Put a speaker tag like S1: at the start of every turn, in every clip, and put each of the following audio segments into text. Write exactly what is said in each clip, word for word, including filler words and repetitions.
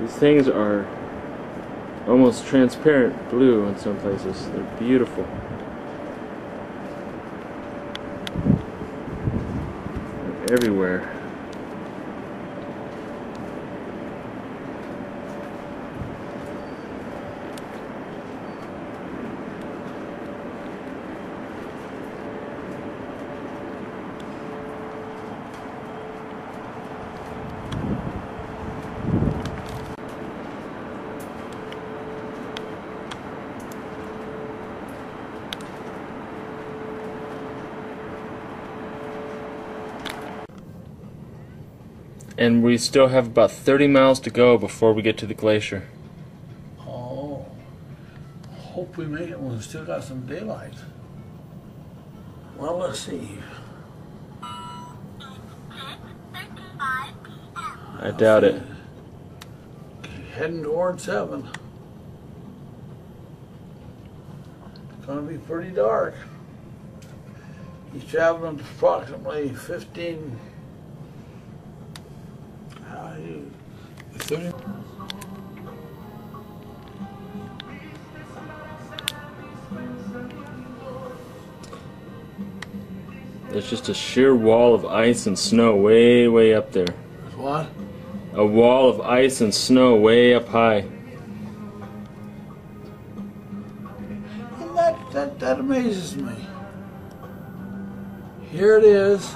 S1: These things are almost transparent blue in some places. They're beautiful. They're everywhere. And we still have about thirty miles to go before we get to the glacier.
S2: Oh, hope we make it when we still got some daylight. Well, let's see.
S1: I doubt it.
S2: Heading toward seven. It's gonna be pretty dark. He's traveling approximately fifteen. thirty.
S1: There's just a sheer wall of ice and snow way, way up there.
S2: What?
S1: A wall of ice and snow way up high.
S2: And that, that, that amazes me. Here it is.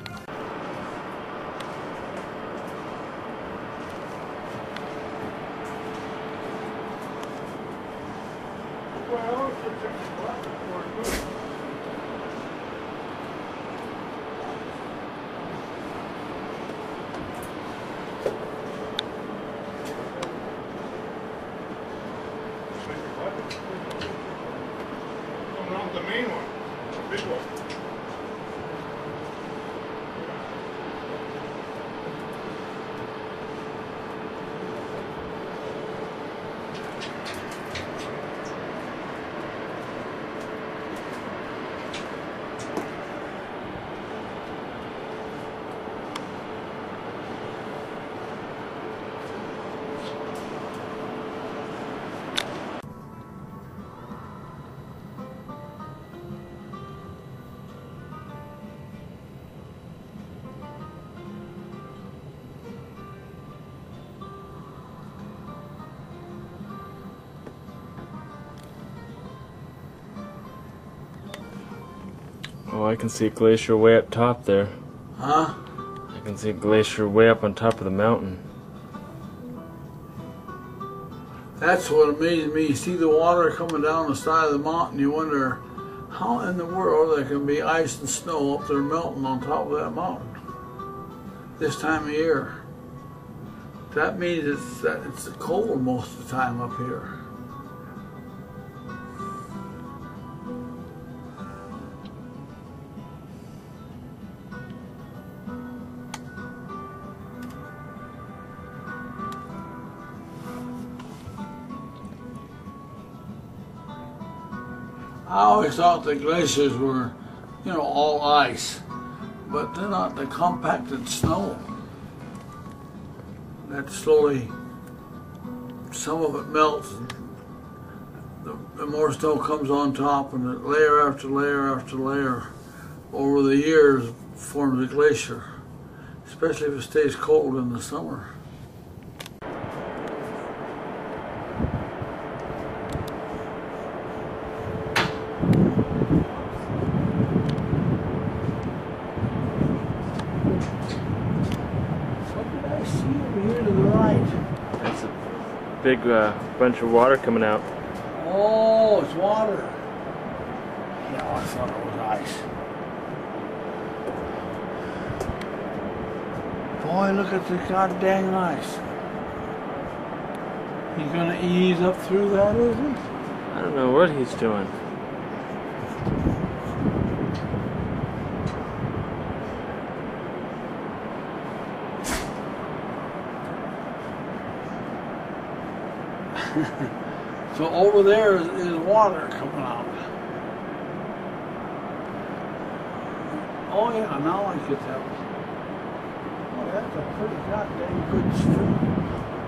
S3: The main one, the big one.
S1: Oh, I can see a glacier way up top there.
S2: Huh?
S1: I can see a glacier way up on top of the mountain.
S2: That's what amazed me. You see the water coming down the side of the mountain, you wonder how in the world there can be ice and snow up there melting on top of that mountain this time of year. That means it's, that it's cold most of the time up here. I always thought the glaciers were, you know, all ice, but they're not. The compacted snow that slowly, some of it melts, and the, the more snow comes on top, and the layer after layer after layer over the years forms a glacier, especially if it stays cold in the summer.
S1: That's a big uh, bunch of water coming out.
S2: Oh, it's water. Yeah, I thought it was ice. Boy, look at the goddamn ice. He's gonna ease up through that, is he?
S1: I don't know what he's doing.
S2: So over there is, is water coming out. Oh yeah, now I can tell. Oh, that's a pretty goddamn good stream.